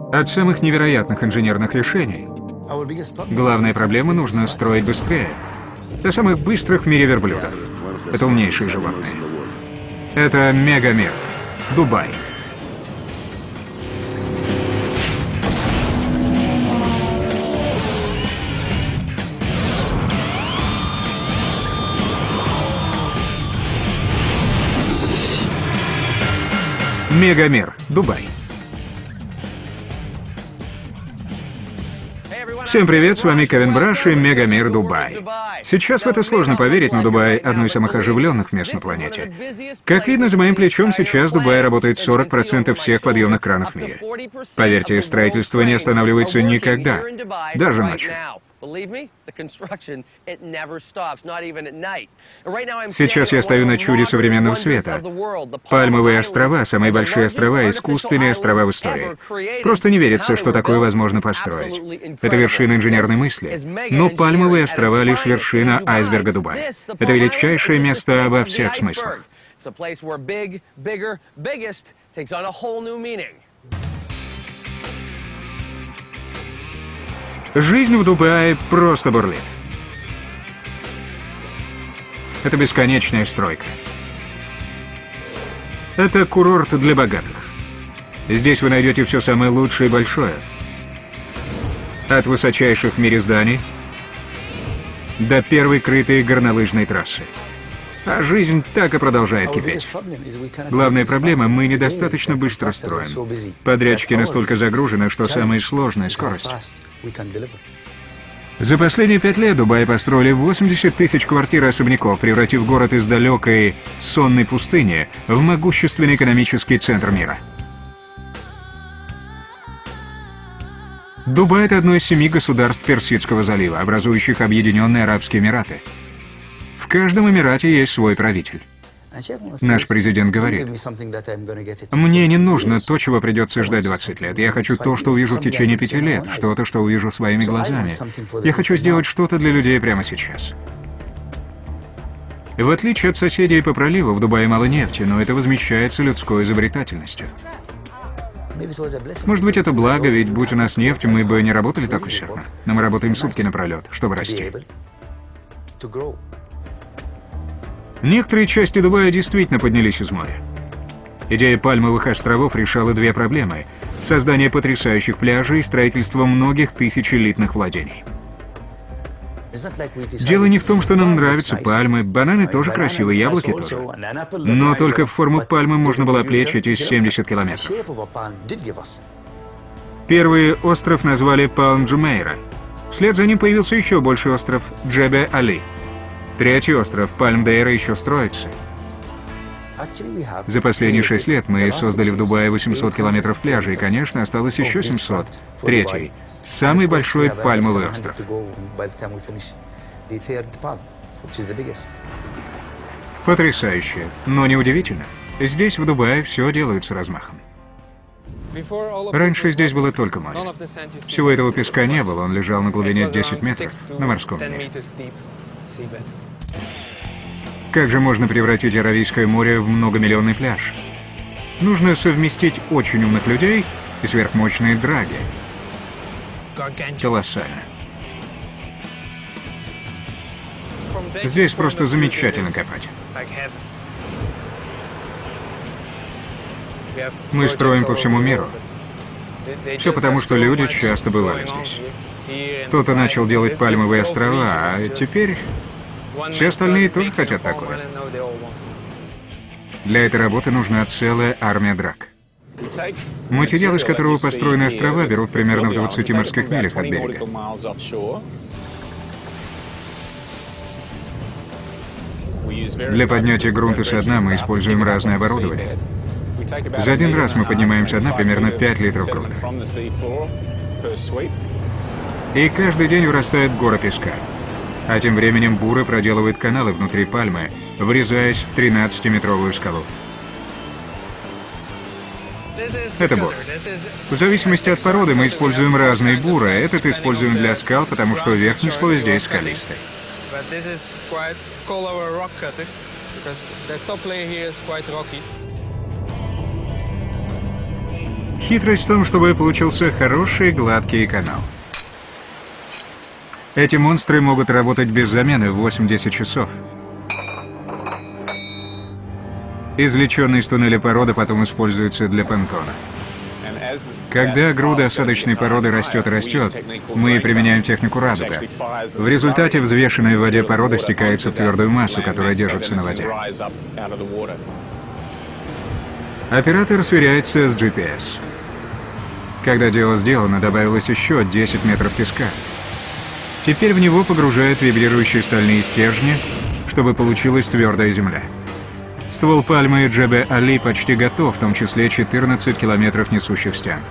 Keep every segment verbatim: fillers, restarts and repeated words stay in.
От самых невероятных инженерных решений. Главная проблема — нужно строить быстрее. До самых быстрых в мире верблюдов. Это умнейшие животные. Это мегамир. Дубай. Мегамир. Дубай. Всем привет, с вами Кевин Браш и Мегамир Дубай. Сейчас в это сложно поверить, но Дубай — одно из самых оживленных мест на планете. Как видно, за моим плечом сейчас в Дубае работает сорок процентов всех подъемных кранов в мире. Поверьте, строительство не останавливается никогда, даже ночью. Сейчас я стою на чуде современного света. Пальмовые острова — самые большие острова, искусственные острова в истории. Просто не верится, что такое возможно построить. Это вершина инженерной мысли. Но пальмовые острова — лишь вершина айсберга Дубая. Это величайшее место во всех смыслах. Жизнь в Дубае просто бурлит. Это бесконечная стройка. Это курорт для богатых. Здесь вы найдете все самое лучшее и большое. От высочайших в мире зданий до первой крытой горнолыжной трассы. А жизнь так и продолжает кипеть. Главная проблема — мы недостаточно быстро строим. Подрядчики настолько загружены, что самое сложное — скорость. За последние пять лет в Дубае построили восемьдесят тысяч квартир и особняков, превратив город из далекой сонной пустыни в могущественный экономический центр мира. Дубай — это одно из семи государств Персидского залива, образующих Объединенные Арабские Эмираты. В каждом Эмирате есть свой правитель. Наш президент говорит: «Мне не нужно то, чего придется ждать двадцать лет. Я хочу то, что увижу в течение пяти лет, что-то, что увижу своими глазами. Я хочу сделать что-то для людей прямо сейчас». В отличие от соседей по проливу, в Дубае мало нефти, но это возмещается людской изобретательностью. Может быть, это благо, ведь будь у нас нефть, мы бы не работали так усердно. Но мы работаем сутки напролет, чтобы расти. Некоторые части Дубая действительно поднялись из моря. Идея пальмовых островов решала две проблемы — создание потрясающих пляжей и строительство многих тысяч элитных владений. Дело не в том, что нам нравятся пальмы, бананы тоже красивые, яблоки тоже. Но только в форму пальмы можно было оплечь эти семьдесят километров. Первый остров назвали Палм Джумейра. Вслед за ним появился еще больший остров Джебе-Али. Третий остров, Пальм-Дейра, еще строится. За последние шесть лет мы создали в Дубае восемьсот километров пляжа, и, конечно, осталось еще семьсот. Третий — самый большой пальмовый остров. Потрясающе, но неудивительно. Здесь, в Дубае, все делают с размахом. Раньше здесь было только море. Всего этого песка не было, он лежал на глубине десять метров на морском дне. Как же можно превратить Аравийское море в многомиллионный пляж? Нужно совместить очень умных людей и сверхмощные драги. Колоссально. Здесь просто замечательно копать. Мы строим по всему миру. Все потому, что люди часто бывали здесь. Кто-то начал делать пальмовые острова, а теперь все остальные тоже хотят такое. Для этой работы нужна целая армия драк. Материал, из которого построены острова, берут примерно в двадцати морских милях от берега. Для поднятия грунта со дна мы используем разное оборудование. За один раз мы поднимаем со дна примерно пять литров грунта. И каждый день вырастает гора песка. А тем временем буры проделывают каналы внутри пальмы, врезаясь в тринадцатиметровую скалу. Это бур. В зависимости от породы мы используем разные буры. Этот используем для скал, потому что верхний слой здесь скалистый. Хитрость в том, чтобы получился хороший гладкий канал. Эти монстры могут работать без замены в восемь-десять часов. Извлеченный из туннеля породы потом используется для понтона. Когда груда осадочной породы растет и растет, мы применяем технику радуга. В результате взвешенная в воде порода стекается в твердую массу, которая держится на воде. Оператор сверяется с джи пи эс. Когда дело сделано, добавилось еще десять метров песка. Теперь в него погружают вибрирующие стальные стержни, чтобы получилась твердая земля. Ствол пальмы Джебе-Али почти готов, в том числе четырнадцать километров несущих стен.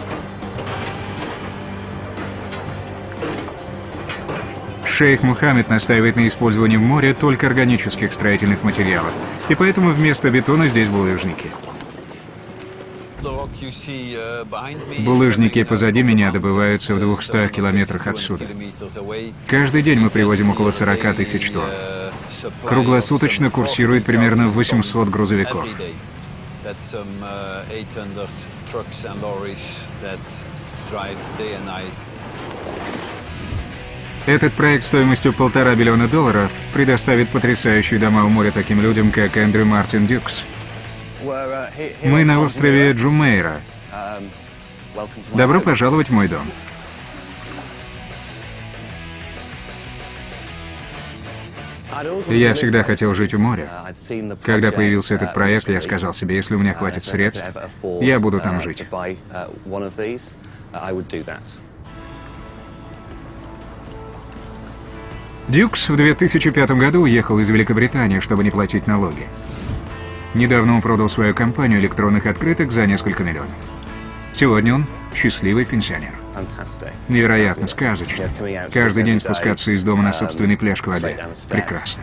Шейх Мухаммед настаивает на использовании в море только органических строительных материалов, и поэтому вместо бетона здесь булыжники. Булыжники позади меня добываются в двухстах километрах отсюда. Каждый день мы привозим около сорока тысяч тонн. Круглосуточно курсирует примерно восемьсот грузовиков. Этот проект стоимостью полтора миллиона долларов предоставит потрясающие дома у моря таким людям, как Эндрю Мартин Дюкс. Мы на острове Джумейра. Добро пожаловать в мой дом. Я всегда хотел жить у моря. Когда появился этот проект, я сказал себе, если у меня хватит средств, я буду там жить. Дюкс в две тысячи пятом году уехал из Великобритании, чтобы не платить налоги. Недавно он продал свою компанию электронных открыток за несколько миллионов. Сегодня он счастливый пенсионер. Невероятно, сказочно. Каждый день спускаться из дома на собственный пляж к воде. Прекрасно.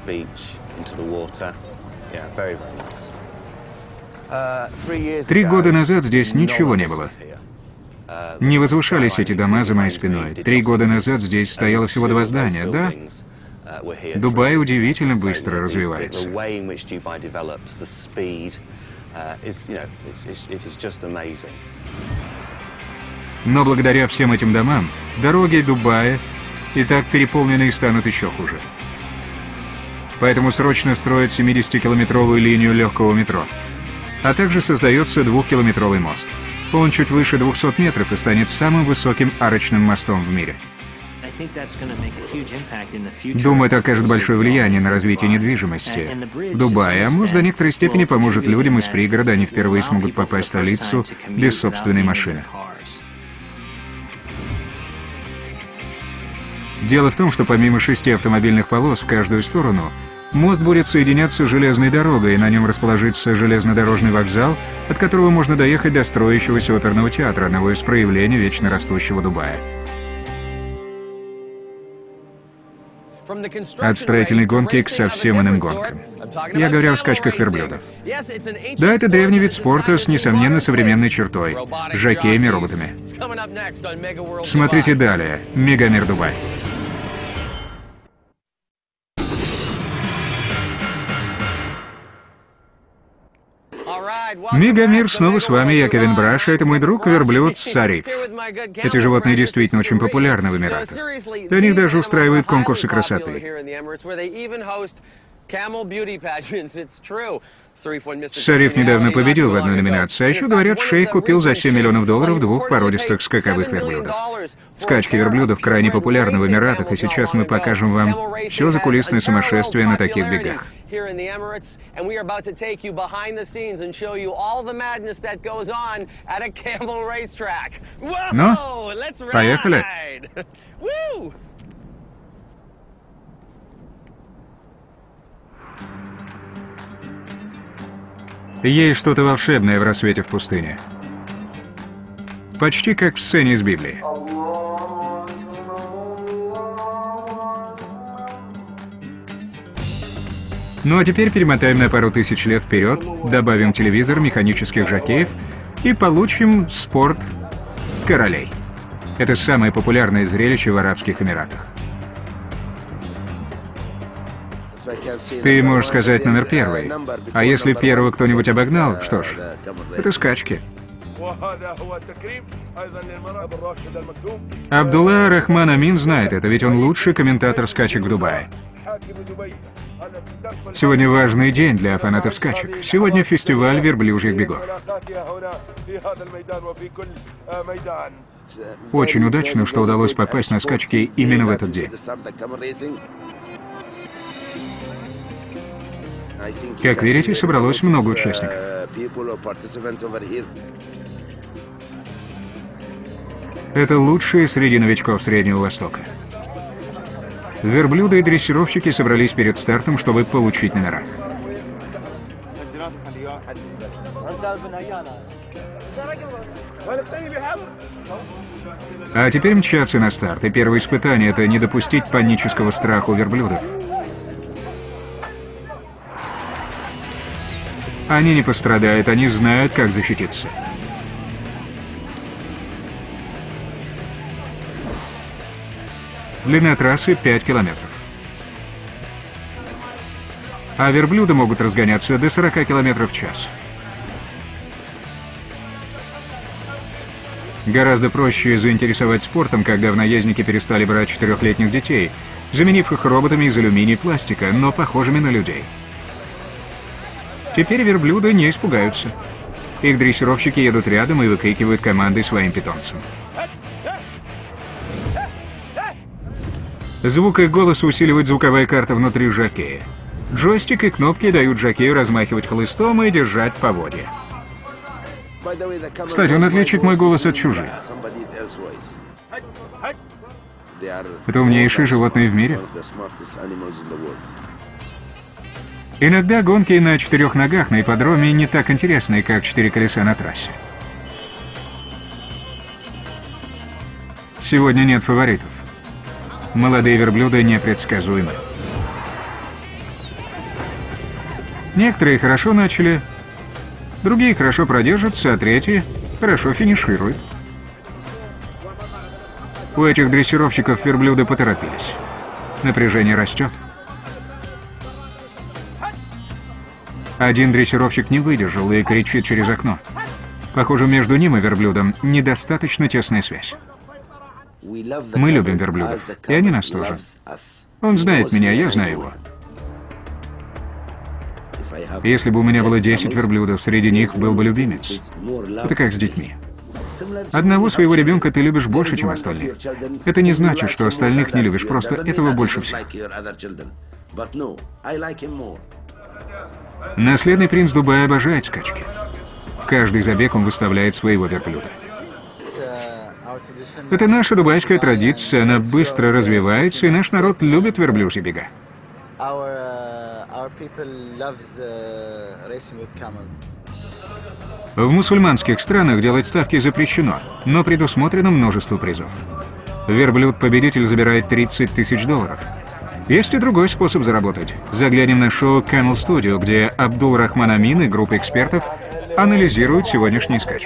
Три года назад здесь ничего не было. Не возвышались эти дома за моей спиной. Три года назад здесь стояло всего два здания, да? Дубай удивительно быстро развивается. Но благодаря всем этим домам, дороги Дубая и так переполненные станут еще хуже. Поэтому срочно строят семидесятикилометровую линию легкого метро. А также создается двухкилометровый мост. Он чуть выше двухсот метров и станет самым высоким арочным мостом в мире. Думаю, это окажет большое влияние на развитие недвижимости в Дубае, а мост до некоторой степени поможет людям из пригорода, они впервые смогут попасть в столицу без собственной машины. Дело в том, что помимо шести автомобильных полос в каждую сторону, мост будет соединяться с железной дорогой, и на нем расположится железнодорожный вокзал, от которого можно доехать до строящегося оперного театра, одного из проявлений вечно растущего Дубая. От строительной гонки к совсем иным гонкам. Я говорю о скачках верблюдов. Да, это древний вид спорта с несомненно современной чертой – жокеями, роботами. Смотрите далее. Мегамир Дубай. Мегамир снова с вами, я Кевин Браш, а это мой друг верблюд Сариф. Эти животные действительно очень популярны в Эмиратах. Для них даже устраивают конкурсы красоты. Сариф недавно победил в одной номинации, а еще говорят, шейх купил за семь миллионов долларов двух породистых скаковых верблюдов. Скачки верблюдов крайне популярны в Эмиратах, и сейчас мы покажем вам все закулисное сумасшествие на таких бегах. Ну, поехали! Есть что-то волшебное в рассвете в пустыне. Почти как в сцене из Библии. Ну а теперь перемотаем на пару тысяч лет вперед, добавим телевизор, механических жокеев и получим спорт королей. Это самое популярное зрелище в Арабских Эмиратах. Ты можешь сказать номер первый. А если первого кто-нибудь обогнал, что ж, это скачки. Абдулла Рахман Амин знает это, ведь он лучший комментатор скачек в Дубае. Сегодня важный день для фанатов скачек. Сегодня фестиваль верблюжьих бегов. Очень удачно, что удалось попасть на скачки именно в этот день. Как видите, собралось много участников. Это лучшие среди новичков Среднего Востока. Верблюды и дрессировщики собрались перед стартом, чтобы получить номера. А теперь мчатся на старт, и первое испытание — это не допустить панического страха у верблюдов. Они не пострадают, они знают, как защититься. Длина трассы пять километров. А верблюды могут разгоняться до сорока километров в час. Гораздо проще заинтересовать спортом, когда в наездники перестали брать четырехлетних детей, заменив их роботами из алюминия и пластика, но похожими на людей. Теперь верблюды не испугаются. Их дрессировщики едут рядом и выкрикивают команды своим питомцам. Звук их голоса усиливает звуковая карта внутри жокея. Джойстик и кнопки дают жокею размахивать хлыстом и держать поводья. Кстати, он отличит мой голос от чужих. Это умнейшие животные в мире. Иногда гонки на четырех ногах на ипподроме не так интересны, как четыре колеса на трассе. Сегодня нет фаворитов. Молодые верблюды непредсказуемы. Некоторые хорошо начали, другие хорошо продержатся, а третьи хорошо финишируют. У этих дрессировщиков верблюды поторопились. Напряжение растет. Один дрессировщик не выдержал и кричит через окно. Похоже, между ним и верблюдом недостаточно тесная связь. Мы любим верблюдов, и они нас тоже. Он знает меня, я знаю его. Если бы у меня было десять верблюдов, среди них был бы любимец. Это как с детьми. Одного своего ребенка ты любишь больше, чем остальных. Это не значит, что остальных не любишь, просто этого больше всех. Наследный принц Дубая обожает скачки. В каждый забег он выставляет своего верблюда. Это наша дубайская традиция, она быстро развивается, и наш народ любит верблюжьи бега. В мусульманских странах делать ставки запрещено, но предусмотрено множество призов. Верблюд-победитель забирает тридцать тысяч долларов. Есть и другой способ заработать. Заглянем на шоу Camel Studio, где Абдул Рахман Амин и группа экспертов анализируют сегодняшние скачки.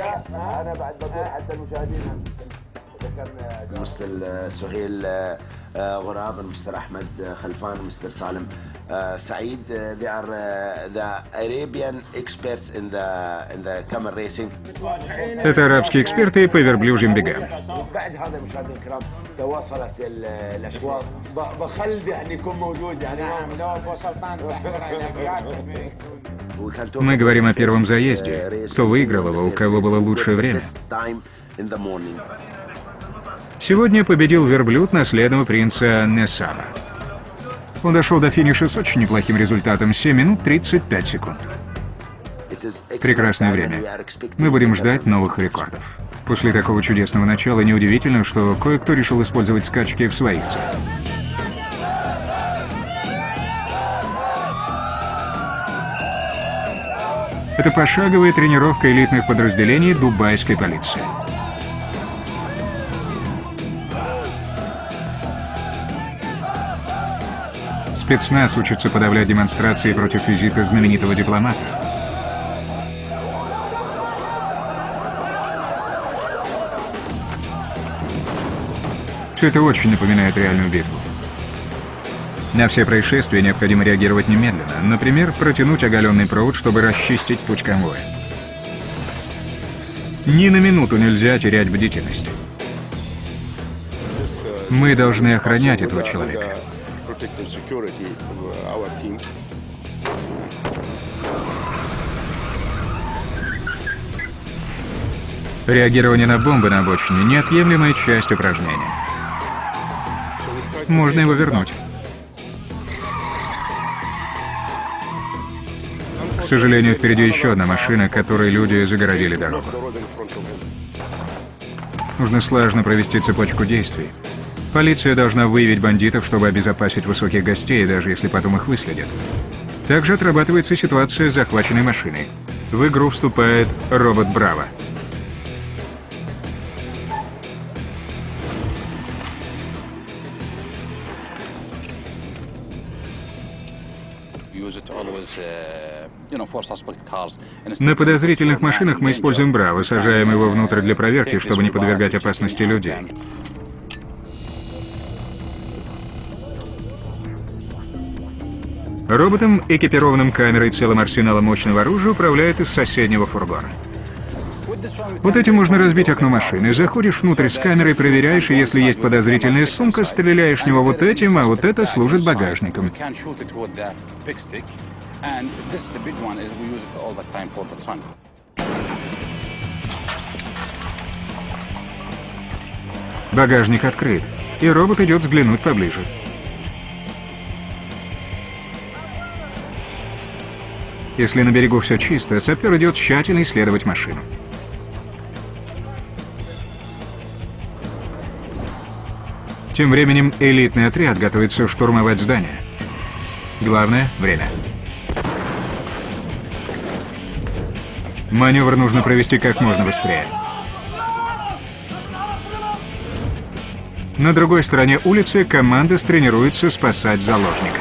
مستر سهيل غراب, مستر أحمد خلفان, مستر Salim Saeed. They are the Arabian experts in the in the camel racing. Это арабские эксперты по верблюжьим бегам. بعد هذا مشاهدينا الكرام تواصلت الأشواط بخلي أن يكون موجود يعني لو وصلت Мы говорим о первом заезде. Кто выиграл его, у кого было лучшее время. Сегодня победил верблюд наследного принца Несаба. Он дошел до финиша с очень неплохим результатом — семь минут тридцать пять секунд. Прекрасное время. Мы будем ждать новых рекордов. После такого чудесного начала неудивительно, что кое-кто решил использовать скачки в своих целях. Это пошаговая тренировка элитных подразделений дубайской полиции. Спецназ учится подавлять демонстрации против визита знаменитого дипломата. Все это очень напоминает реальную битву. На все происшествия необходимо реагировать немедленно. Например, протянуть оголенный провод, чтобы расчистить путь конвоя. Ни на минуту нельзя терять бдительность. Мы должны охранять этого человека. Реагирование на бомбы на обочине – неотъемлемая часть упражнения. Можно его вернуть. К сожалению, впереди еще одна машина, которой люди загородили дорогу. Нужно слаженно провести цепочку действий. Полиция должна выявить бандитов, чтобы обезопасить высоких гостей, даже если потом их выследят. Также отрабатывается ситуация с захваченной машиной. В игру вступает робот Браво. На подозрительных машинах мы используем Браво, сажаем его внутрь для проверки, чтобы не подвергать опасности людей. Роботом, экипированным камерой и целым арсеналом мощного оружия, управляет из соседнего фургона. Вот этим можно разбить окно машины. Заходишь внутрь с камерой, проверяешь, и если есть подозрительная сумка, стреляешь в него вот этим, а вот это служит багажником. Багажник открыт, и робот идет взглянуть поближе. Если на берегу все чисто, сапер идет тщательно исследовать машину. Тем временем элитный отряд готовится штурмовать здание. Главное — время. Маневр нужно провести как можно быстрее. На другой стороне улицы команда тренируется спасать заложника.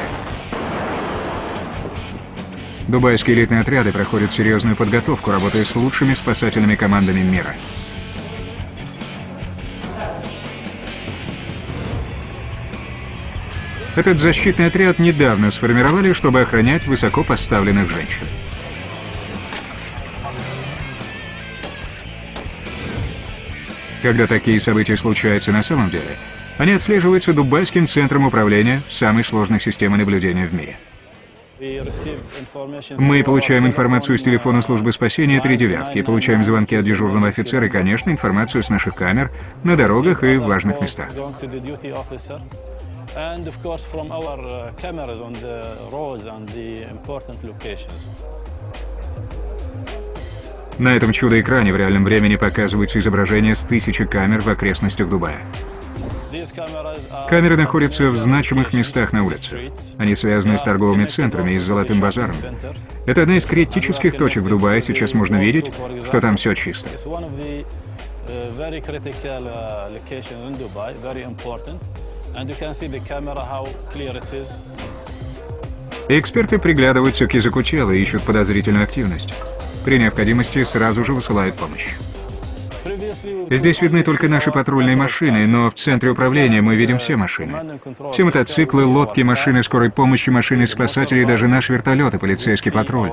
Дубайские элитные отряды проходят серьезную подготовку, работая с лучшими спасательными командами мира. Этот защитный отряд недавно сформировали, чтобы охранять высоко поставленных женщин. Когда такие события случаются на самом деле, они отслеживаются Дубайским центром управления самой сложной системой наблюдения в мире. Мы получаем информацию с телефона службы спасения три девятки, получаем звонки от дежурного офицера и, конечно, информацию с наших камер на дорогах и в важных местах. На этом чудо-экране в реальном времени показывается изображение с тысячи камер в окрестностях Дубая. Камеры находятся в значимых местах на улице. Они связаны с торговыми центрами и с Золотым базаром. Это одна из критических точек в Дубае. Сейчас можно видеть, что там все чисто. Эксперты приглядываются к языку тела и ищут подозрительную активность. При необходимости сразу же высылают помощь. Здесь видны только наши патрульные машины, но в центре управления мы видим все машины. Все мотоциклы, лодки, машины скорой помощи, машины спасателей, даже наш вертолет и полицейский патруль.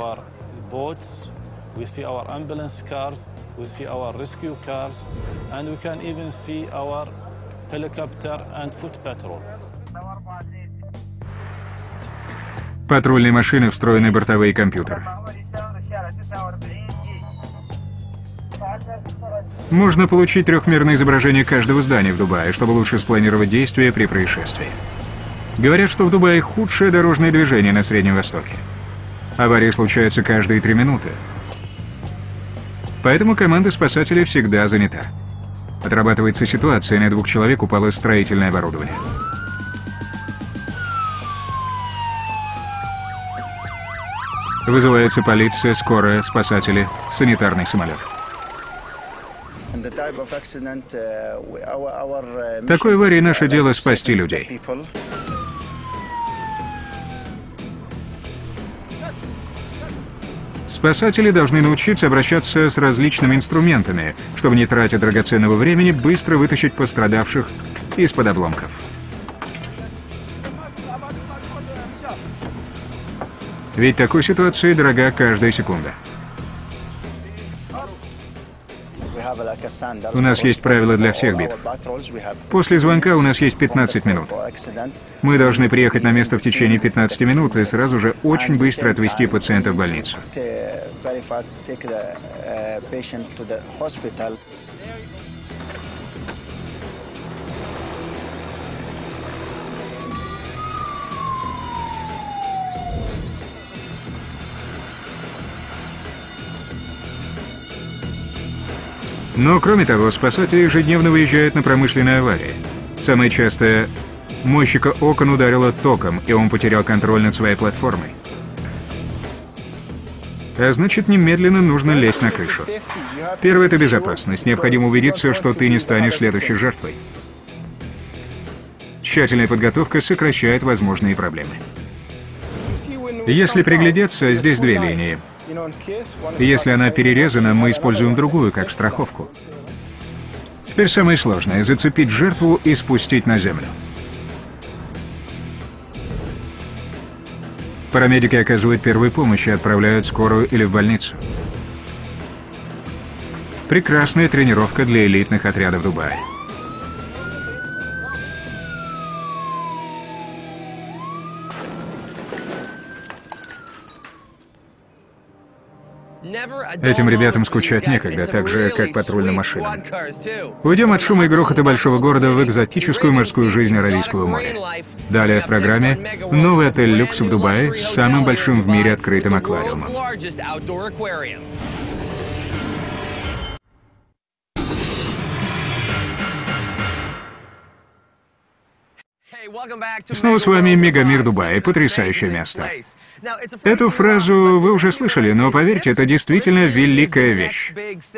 Патрульные машины, встроенные бортовые компьютеры. Можно получить трехмерное изображение каждого здания в Дубае, чтобы лучше спланировать действия при происшествии. Говорят, что в Дубае худшее дорожное движение на Среднем Востоке. Аварии случаются каждые три минуты. Поэтому команда спасателей всегда занята. Отрабатывается ситуация, на двух человек упало строительное оборудование. Вызывается полиция, скорая, спасатели, санитарный самолет. Такой аварии наше дело — спасти людей. Спасатели должны научиться обращаться с различными инструментами, чтобы, не тратя драгоценного времени, быстро вытащить пострадавших из-под обломков. Ведь такой ситуации дорога каждая секунда. У нас есть правила для всех битв. После звонка у нас есть пятнадцать минут. Мы должны приехать на место в течение пятнадцати минут и сразу же очень быстро отвезти пациента в больницу. Но, кроме того, спасатели ежедневно выезжают на промышленные аварии. Самое частое – мойщика окон ударило током, и он потерял контроль над своей платформой. А значит, немедленно нужно лезть на крышу. Первое – это безопасность. Необходимо убедиться, что ты не станешь следующей жертвой. Тщательная подготовка сокращает возможные проблемы. Если приглядеться, здесь две линии. Если она перерезана, мы используем другую, как страховку. Теперь самое сложное – зацепить жертву и спустить на землю. Парамедики оказывают первую помощь и отправляют скорую или в больницу. Прекрасная тренировка для элитных отрядов Дубая. Этим ребятам скучать некогда, так же, как патрульным машинам. Уйдем от шума и грохота большого города в экзотическую морскую жизнь Аравийского моря. Далее в программе новый отель «Люкс» в Дубае с самым большим в мире открытым аквариумом. Снова с вами Мегамир Дубай, потрясающее место. Эту фразу вы уже слышали, но поверьте, это действительно великая вещь.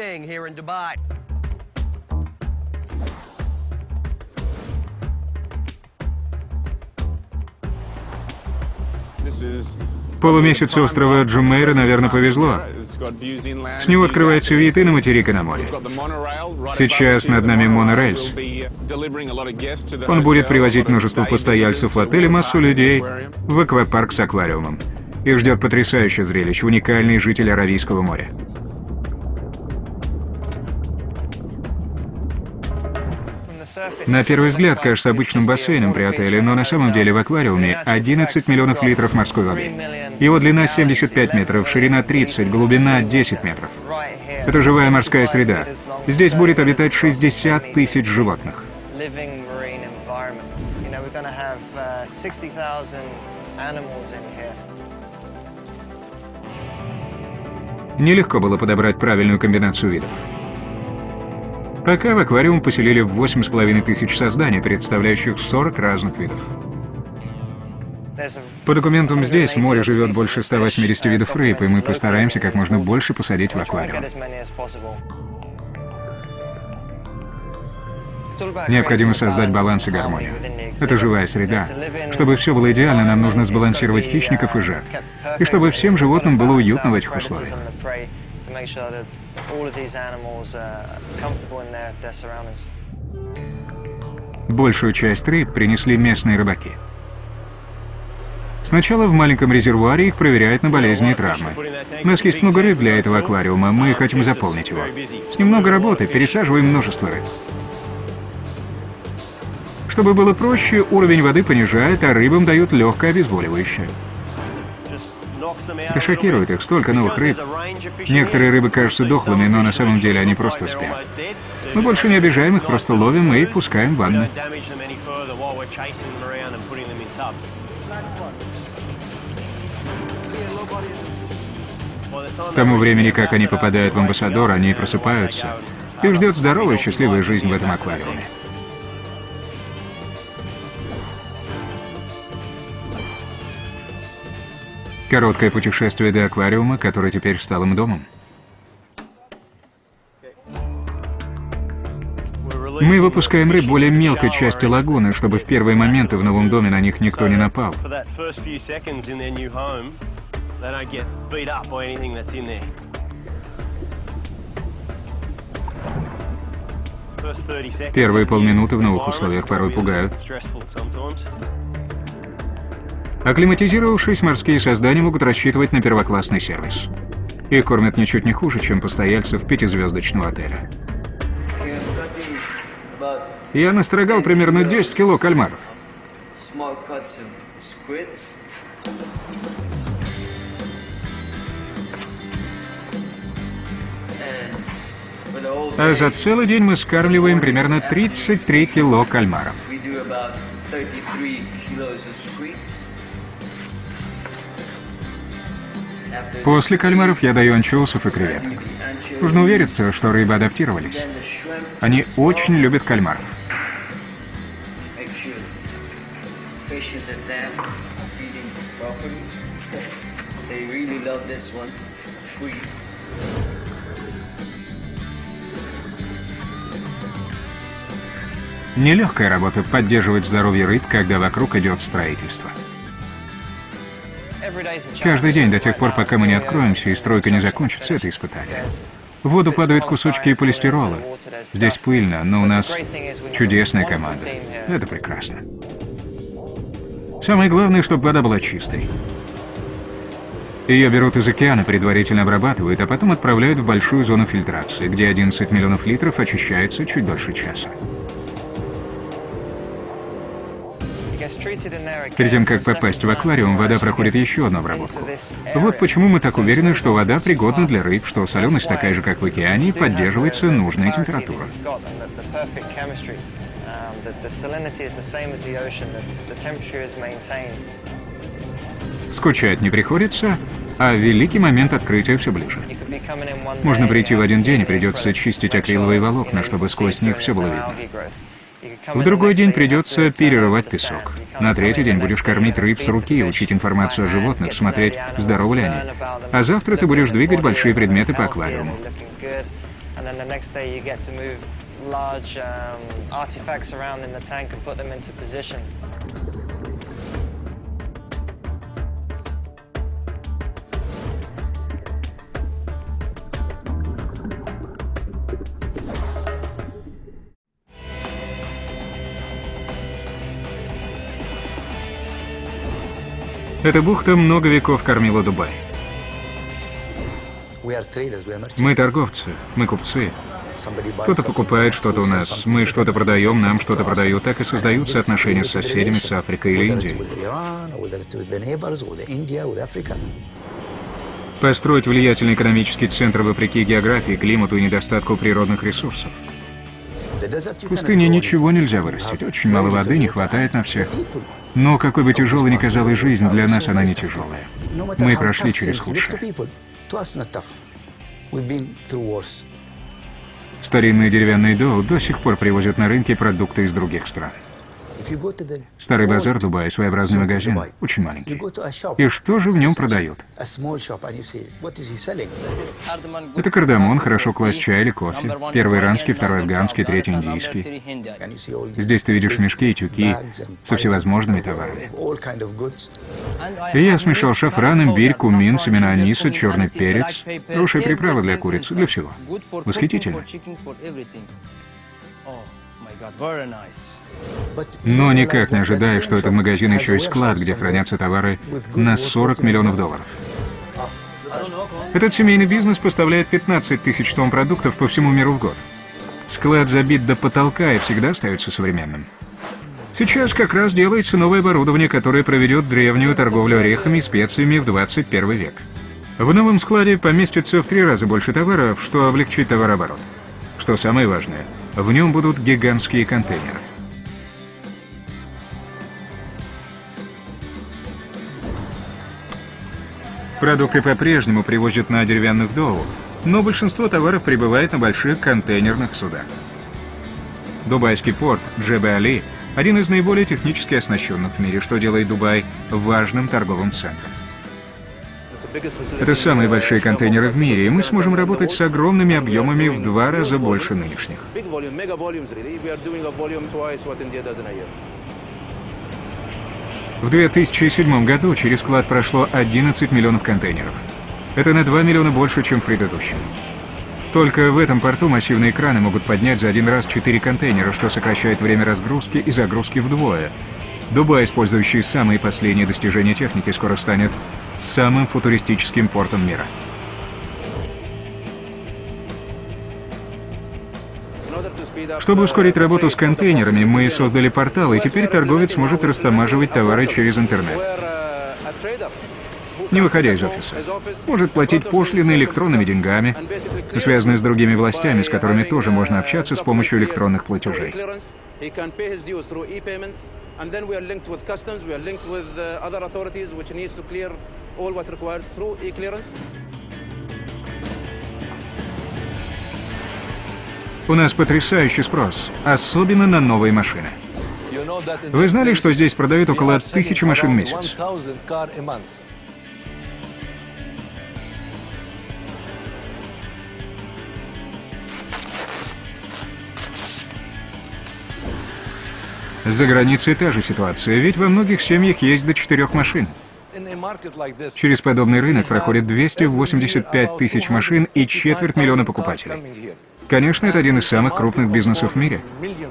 Полумесяцу острова Джумейра, наверное, повезло. С него открывается вид и на материк, и на море. Сейчас над нами монорельс. Он будет привозить множество постояльцев в отель и массу людей в аквапарк с аквариумом. Их ждет потрясающее зрелище, уникальный житель Аравийского моря. На первый взгляд кажется обычным бассейном при отеле, но на самом деле в аквариуме одиннадцать миллионов литров морской воды. Его длина семьдесят пять метров, ширина тридцать, глубина десять метров. Это живая морская среда. Здесь будет обитать шестьдесят тысяч животных. Нелегко было подобрать правильную комбинацию видов. Пока в аквариум поселили восемь с половиной тысяч созданий, представляющих сорок разных видов. По документам здесь в море живет больше ста восьмидесяти видов рыб, и мы постараемся как можно больше посадить в аквариум. Необходимо создать баланс и гармонию. Это живая среда. Чтобы все было идеально, нам нужно сбалансировать хищников и жертв. И чтобы всем животным было уютно в этих условиях. Большую часть рыб принесли местные рыбаки. Сначала в маленьком резервуаре их проверяют на болезни и травмы. У нас есть много рыб для этого аквариума, мы хотим заполнить его. С ним много работы, пересаживаем множество рыб. Чтобы было проще, уровень воды понижают, а рыбам дают легкое обезболивающее. Это шокирует их, столько новых рыб. Некоторые рыбы кажутся дохлыми, но на самом деле они просто спят. Мы больше не обижаем их, просто ловим и пускаем в ванну. К тому времени, как они попадают в Амбассадор, они просыпаются. Их ждет здоровая, счастливая жизнь в этом аквариуме. Короткое путешествие до аквариума, который теперь стал им домом. Мы выпускаем рыб более мелкой части лагуны, чтобы в первые моменты в новом доме на них никто не напал. Первые полминуты в новых условиях порой пугают. Акклиматизировавшись, морские создания могут рассчитывать на первоклассный сервис. Их кормят ничуть не хуже, чем постояльцев пятизвездочного отеля. Я настрогал примерно десять кило кальмаров. А за целый день мы скармливаем примерно тридцать три кило кальмаров. После кальмаров я даю анчоусов и креветок. Нужно увериться, что рыбы адаптировались. Они очень любят кальмаров. Нелегкая работа поддерживать здоровье рыб, когда вокруг идет строительство. Каждый день до тех пор, пока мы не откроемся и стройка не закончится, это испытание. В воду падают кусочки полистирола. Здесь пыльно, но у нас чудесная команда. Это прекрасно. Самое главное, чтобы вода была чистой. Ее берут из океана, предварительно обрабатывают, а потом отправляют в большую зону фильтрации, где одиннадцать миллионов литров очищается чуть дольше часа. Перед тем, как попасть в аквариум, вода проходит еще одну обработку. Вот почему мы так уверены, что вода пригодна для рыб, что соленость такая же, как в океане, и поддерживается нужная температура. Скучать не приходится, а великий момент открытия все ближе. Можно прийти в один день, и придется чистить акриловые волокна, чтобы сквозь них все было видно. В другой день придется перерывать песок. На третий день будешь кормить рыб с руки, учить информацию о животных, смотреть, здоровы ли они. А завтра ты будешь двигать большие предметы по аквариуму. Эта бухта много веков кормила Дубай. Мы торговцы, мы купцы. Кто-то покупает что-то у нас, мы что-то продаем, нам что-то продают. Так и создаются отношения с соседями, с Африкой или Индией. Построить влиятельный экономический центр вопреки географии, климату и недостатку природных ресурсов. В пустыне ничего нельзя вырастить, очень мало воды, не хватает на всех. Но какой бы тяжелой ни казалась жизнь, для нас она не тяжелая. Мы прошли через худшее. Старинные деревянные доу до сих пор привозят на рынки продукты из других стран. Старый базар Дубая, своеобразный магазин, очень маленький. И что же в нем продают? Это кардамон, хорошо класть чай или кофе. Первый иранский, второй афганский, третий индийский. Здесь ты видишь мешки и тюки со всевозможными товарами. И я смешал шафран, имбирь, кумин, семена аниса, черный перец. Хорошая приправа для курицы, для всего. Восхитительно. Но никак не ожидая, что этот магазин еще есть склад, где хранятся товары на сорок миллионов долларов. Этот семейный бизнес поставляет пятнадцать тысяч тонн продуктов по всему миру в год. Склад забит до потолка и всегда остается современным. Сейчас как раз делается новое оборудование, которое проведет древнюю торговлю орехами и специями в двадцать первый век. В новом складе поместится в три раза больше товаров, что облегчит товарооборот. Что самое важное, в нем будут гигантские контейнеры. Продукты по-прежнему привозят на деревянных доу, но большинство товаров прибывает на больших контейнерных судах. Дубайский порт Джебе-Али – один из наиболее технически оснащенных в мире, что делает Дубай важным торговым центром. Это самые большие контейнеры в мире, и мы сможем работать с огромными объемами в два раза больше нынешних. В две тысячи седьмом году через склад прошло одиннадцать миллионов контейнеров. Это на два миллиона больше, чем в предыдущем. Только в этом порту массивные краны могут поднять за один раз четыре контейнера, что сокращает время разгрузки и загрузки вдвое. Дубай, использующий самые последние достижения техники, скоро станет самым футуристическим портом мира. Чтобы ускорить работу с контейнерами, мы создали портал, и теперь торговец может растамаживать товары через интернет, не выходя из офиса. Может платить пошлины электронными деньгами, связанные с другими властями, с которыми тоже можно общаться с помощью электронных платежей. У нас потрясающий спрос, особенно на новые машины. Вы знали, что здесь продают около тысячи машин в месяц? За границей та же ситуация, ведь во многих семьях есть до четырех машин. Через подобный рынок проходит двести восемьдесят пять тысяч машин и четверть миллиона покупателей. Конечно, это один из самых крупных бизнесов в мире.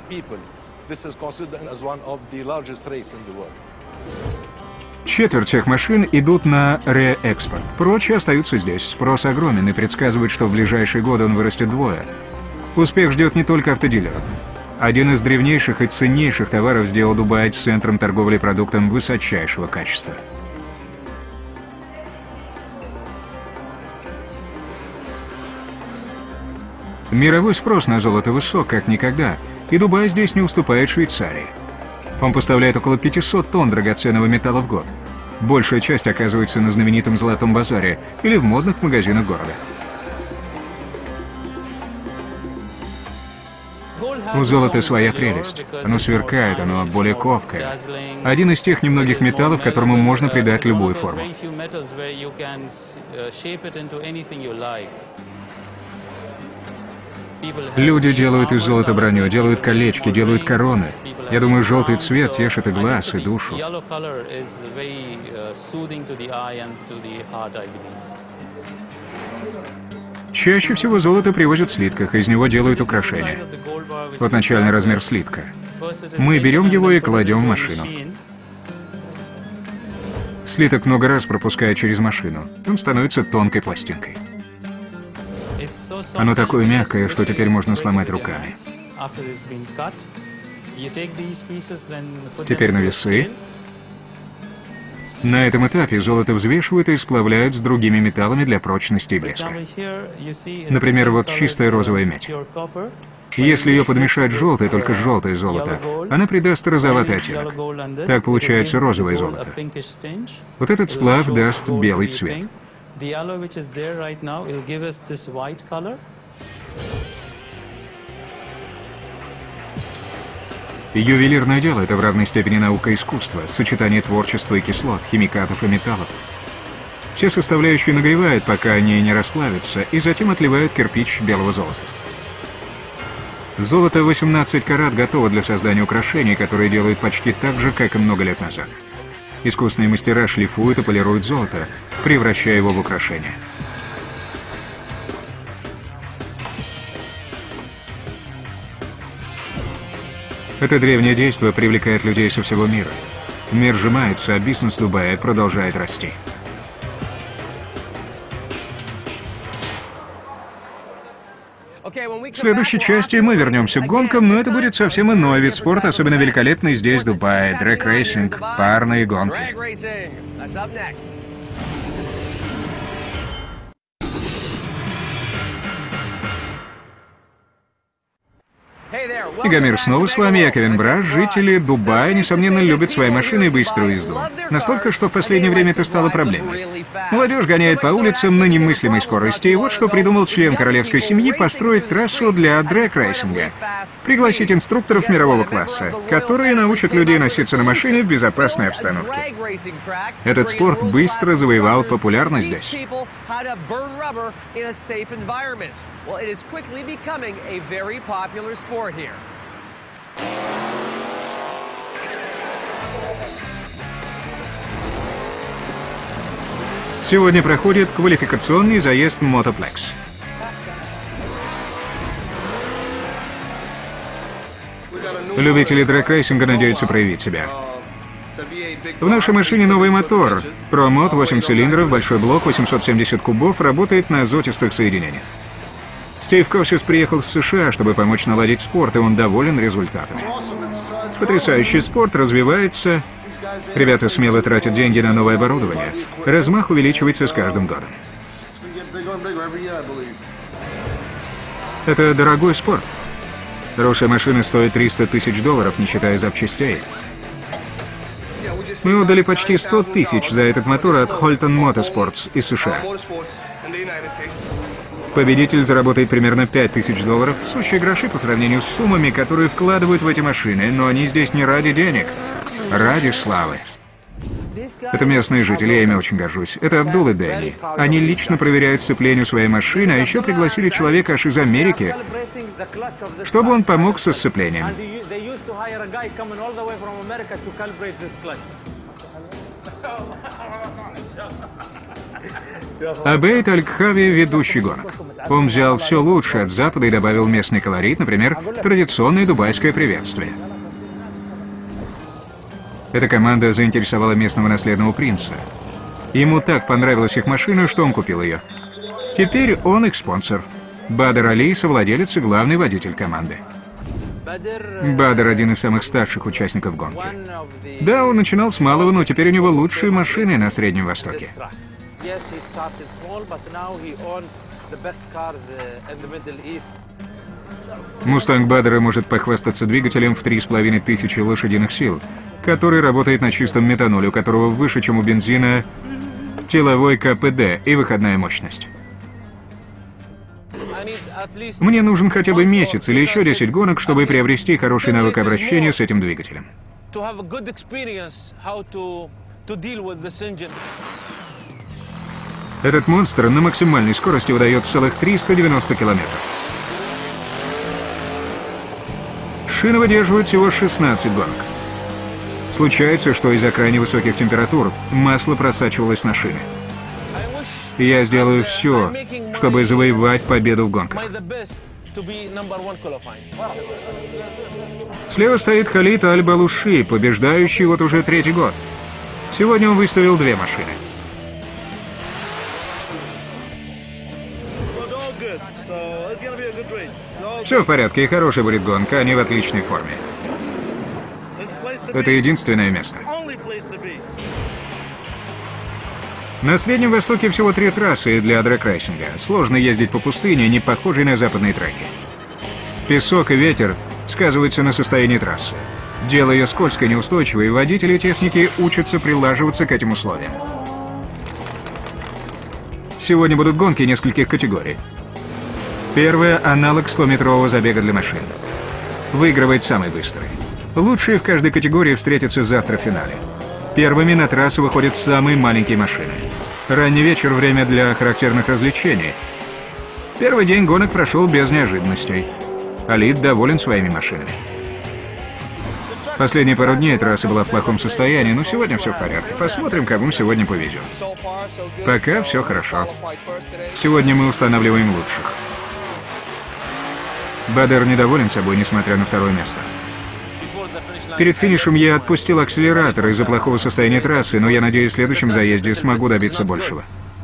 Четверть всех машин идут на реэкспорт. Прочие остаются здесь. Спрос огромен, и предсказывают, что в ближайшие годы он вырастет вдвое. Успех ждет не только автодилеров. Один из древнейших и ценнейших товаров сделал Дубай центром торговли продуктом высочайшего качества. Мировой спрос на золото высок, как никогда, и Дубай здесь не уступает Швейцарии. Он поставляет около пятисот тонн драгоценного металла в год. Большая часть оказывается на знаменитом Золотом базаре или в модных магазинах города. У золота своя прелесть. Оно сверкает, оно более ковкое. Один из тех немногих металлов, которому можно придать любую форму. Люди делают из золота броню, делают колечки, делают короны. Я думаю, желтый цвет тешит и глаз, и душу. Чаще всего золото привозят в слитках, из него делают украшения. Вот начальный размер слитка. Мы берем его и кладем в машину. Слиток много раз пропускает через машину. Он становится тонкой пластинкой. Оно такое мягкое, что теперь можно сломать руками. Теперь на весы. На этом этапе золото взвешивают и сплавляют с другими металлами для прочности и блеска. Например, вот чистая розовая медь. Если ее подмешать с желтой, только желтое золото, она придаст розоватый оттенок. Так получается розовое золото. Вот этот сплав даст белый цвет. Ювелирное дело — это в равной степени наука и искусство, сочетание творчества и кислот, химикатов и металлов. Все составляющие нагревают, пока они не расплавятся, и затем отливают кирпич белого золота. Золото восемнадцать карат готово для создания украшений, которые делают почти так же, как и много лет назад. Искусные мастера шлифуют и полируют золото, превращая его в украшения. Это древнее действо привлекает людей со всего мира. Мир сжимается, а бизнес Дубая продолжает расти. В следующей части мы вернемся к гонкам, но это будет совсем иной вид спорта, особенно великолепный здесь, в Дубае. Дрэг-рейсинг, парные гонки. Игамир снова с вами, я Кевин Браш. Жители Дубая, несомненно, любят свои машины и быструю езду. Настолько, что в последнее время это стало проблемой. Молодежь гоняет по улицам на немыслимой скорости, и вот что придумал член королевской семьи — построить трассу для дрэг-рейсинга. Пригласить инструкторов мирового класса, которые научат людей носиться на машине в безопасной обстановке. Этот спорт быстро завоевал популярность здесь. Сегодня проходит квалификационный заезд Мотоплекс. Любители дрэг-рейсинга надеются проявить себя. В нашей машине новый мотор. ProMod, восемь цилиндров, большой блок, восемьсот семьдесят кубов, работает на азотистых соединениях. Стив Косис приехал с США, чтобы помочь наладить спорт, и он доволен результатами. Потрясающий спорт развивается. Ребята смело тратят деньги на новое оборудование. Размах увеличивается с каждым годом. Это дорогой спорт. Хорошая машина стоит триста тысяч долларов, не считая запчастей. Мы отдали почти сто тысяч за этот мотор от Holton Motorsports из США. Победитель заработает примерно пять тысяч долларов, сущие гроши по сравнению с суммами, которые вкладывают в эти машины, но они здесь не ради денег, ради славы. Это местные жители, я ими очень горжусь. Это Абдул и Дэнни. Они лично проверяют сцепление своей машины, а еще пригласили человека аж из Америки, чтобы он помог со сцеплением. Абейд Аль-Кхави — ведущий гонок. Он взял все лучшее от Запада и добавил местный колорит, например, традиционное дубайское приветствие. Эта команда заинтересовала местного наследного принца. Ему так понравилась их машина, что он купил ее. Теперь он их спонсор. Бадр Али — совладелец и главный водитель команды. Бадр — один из самых старших участников гонки. Да, он начинал с малого, но теперь у него лучшие машины на Среднем Востоке. Мустанг Бадра может похвастаться двигателем в три с половиной тысячи лошадиных сил, который работает на чистом метаноле, у которого выше, чем у бензина, силовой ка пэ дэ и выходная мощность. Мне нужен хотя бы месяц или еще десять гонок, чтобы приобрести хороший навык обращения с этим двигателем. Этот монстр на максимальной скорости выдает целых триста девяносто километров. Шины выдерживают всего шестнадцать гонок. Случается, что из-за крайне высоких температур масло просачивалось на шины. Я сделаю все, чтобы завоевать победу в гонках. Слева стоит Халид Аль-Балуши, побеждающий вот уже третий год. Сегодня он выставил две машины. Все в порядке, и хорошая будет гонка, они в отличной форме. Это единственное место. На Среднем Востоке всего три трассы для драг-рейсинга. Сложно ездить по пустыне, не похожей на западные треки. Песок и ветер сказываются на состоянии трассы. Делая ее скользкой, неустойчивой, водители техники учатся прилаживаться к этим условиям. Сегодня будут гонки нескольких категорий. Первая — аналог стометрового забега для машин. Выигрывает самый быстрый. Лучшие в каждой категории встретятся завтра в финале. Первыми на трассу выходят самые маленькие машины. Ранний вечер — время для характерных развлечений. Первый день гонок прошел без неожиданностей. Алид доволен своими машинами. Последние пару дней трасса была в плохом состоянии, но сегодня все в порядке. Посмотрим, кому сегодня повезет. Пока все хорошо. Сегодня мы устанавливаем лучших. Бадр недоволен собой, несмотря на второе место. Перед финишем я отпустил акселератор из-за плохого состояния трассы, но я надеюсь, в следующем заезде смогу добиться большего.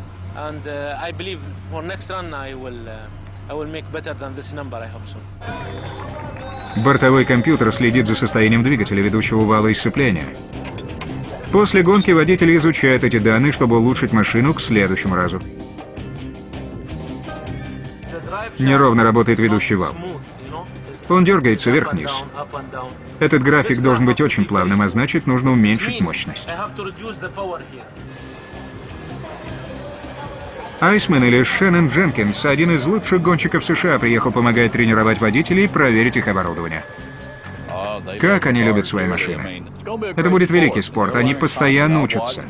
Бортовой компьютер следит за состоянием двигателя, ведущего вала и сцепления. После гонки водитель изучает эти данные, чтобы улучшить машину к следующему разу. Неровно работает ведущий вал. Он дергается вверх-вниз. Этот график должен быть очень плавным, а значит, нужно уменьшить мощность. Айсмен или Шеннон Дженкинс, один из лучших гонщиков США, приехал помогать тренировать водителей и проверить их оборудование. Как они любят свои машины. Это будет великий спорт, они постоянно учатся.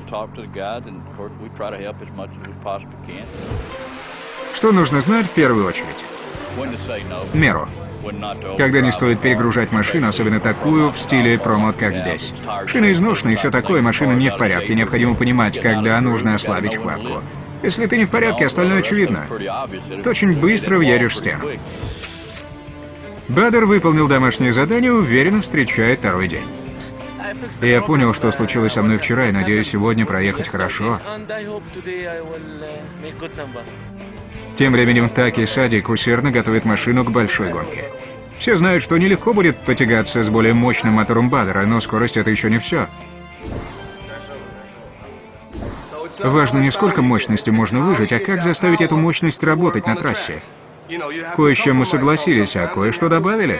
Что нужно знать в первую очередь? Меру. Когда не стоит перегружать машину, особенно такую в стиле промот, как здесь. Шины изношены и все такое, машина не в порядке. Необходимо понимать, когда нужно ослабить хватку. Если ты не в порядке, остальное очевидно. Ты очень быстро въедешь в стену. Бадр выполнил домашнее задание, уверенно встречает второй день. Я понял, что случилось со мной вчера, и надеюсь сегодня проехать хорошо. Тем временем Таки Садик усердно готовит машину к большой гонке. Все знают, что нелегко будет потягаться с более мощным мотором Баддера, но скорость — это еще не все. Важно не сколько мощности можно выжать, а как заставить эту мощность работать на трассе. Кое с чем мы согласились, а кое-что добавили.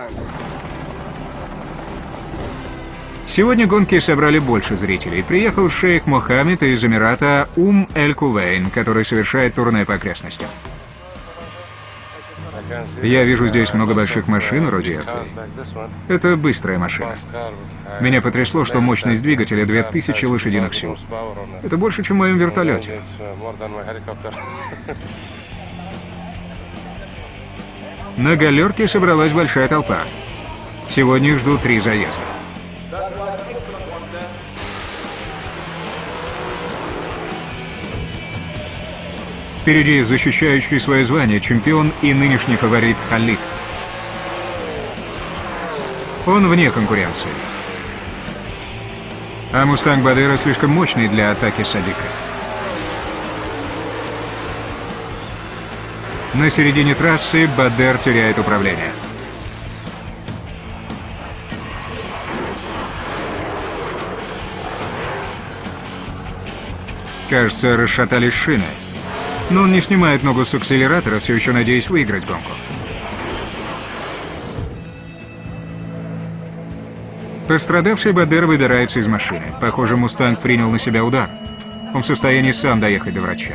Сегодня гонки собрали больше зрителей. Приехал шейх Мохаммед из Эмирата Ум-эль-Кувейн, который совершает турне по окрестностям. Я вижу здесь много больших машин вроде этой. Это быстрая машина. Меня потрясло, что мощность двигателя две тысячи лошадиных сил. Это больше, чем в моем вертолете. На галерке собралась большая толпа. Сегодня их ждут три заезда. Впереди защищающий свое звание чемпион и нынешний фаворит Халид. Он вне конкуренции. А Мустанг Баддера слишком мощный для атаки Садика. На середине трассы Баддер теряет управление. Кажется, расшатались шины. Но он не снимает ногу с акселератора, все еще надеясь выиграть гонку. Пострадавший Баддер выбирается из машины. Похоже, Мустанг принял на себя удар. Он в состоянии сам доехать до врача.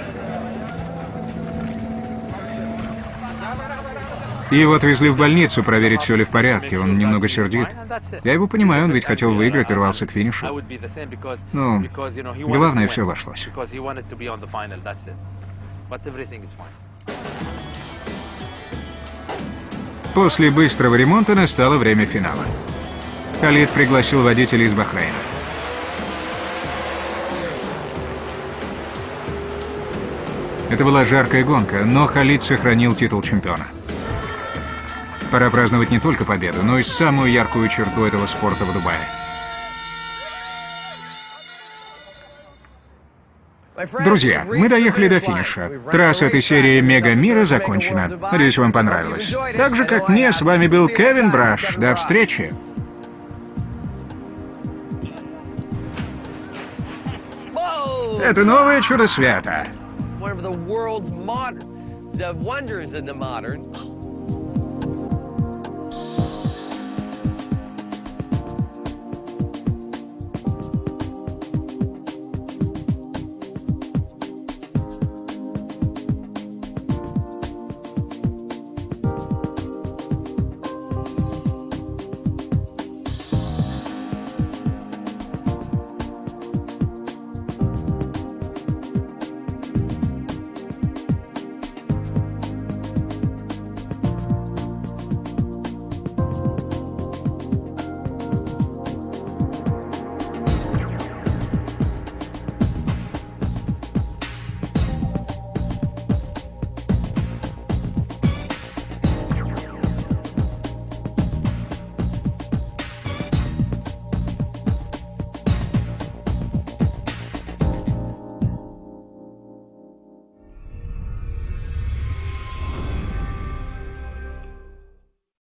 Его отвезли в больницу проверить, все ли в порядке. Он немного сердит. Я его понимаю, он ведь хотел выиграть и рвался к финишу. Но главное, все обошлось. После быстрого ремонта настало время финала. Халид пригласил водителей из Бахрейна. Это была жаркая гонка, но Халид сохранил титул чемпиона. Пора праздновать не только победу, но и самую яркую черту этого спорта в Дубае. Друзья, мы доехали до финиша. Трасса этой серии Мега Мира закончена. Надеюсь, вам понравилось. Так же, как мне, с вами был Кевин Браш. До встречи. Это новое чудо света.